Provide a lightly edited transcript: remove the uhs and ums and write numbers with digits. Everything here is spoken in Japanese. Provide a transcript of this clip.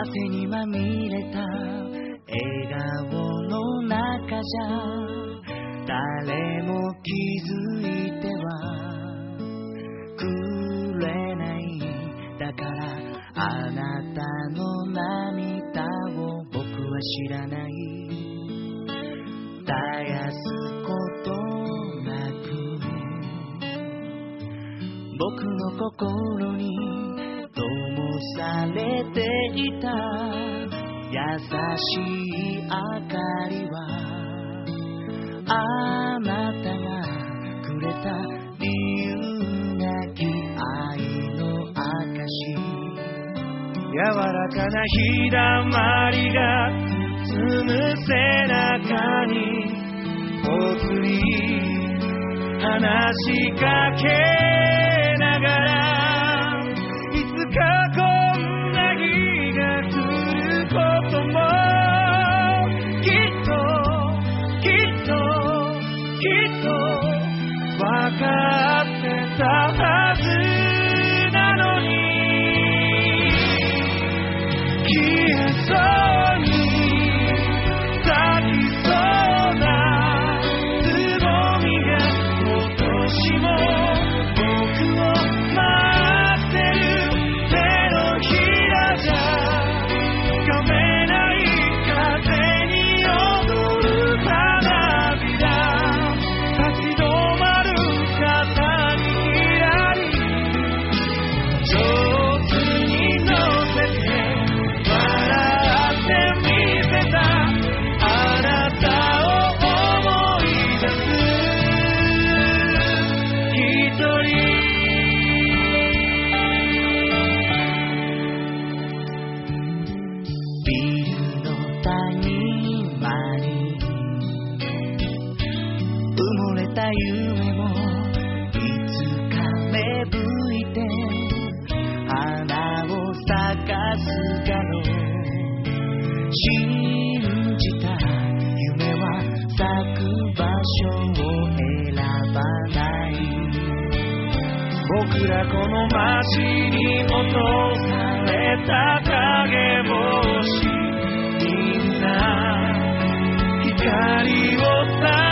汗にまみれた笑顔の中じゃ誰も気づいてはくれない。だからあなたの涙を僕は知らない。絶やすことなく僕の心に灯されていた優しい明かりはあなたがくれた理由なき愛の証。柔らかな日だまりが包む背中にぽつり話しかけながら、いつかこんな日が来ることもきっと分かってたはずなのに、消えそうに咲きそうなつぼみが今年も僕を待ってる。手のひらじゃ噛めない風に踊る花びら、立ち止まる肩にひらり上手に乗せて笑ってみせたあなたを思い出す一人。ビルの谷間に埋もれた夢もいつか芽吹いて花を咲かすだろう。信じた夢は咲く場所を選ばない。僕らこの街に落とされた影帽子、みんな光をさ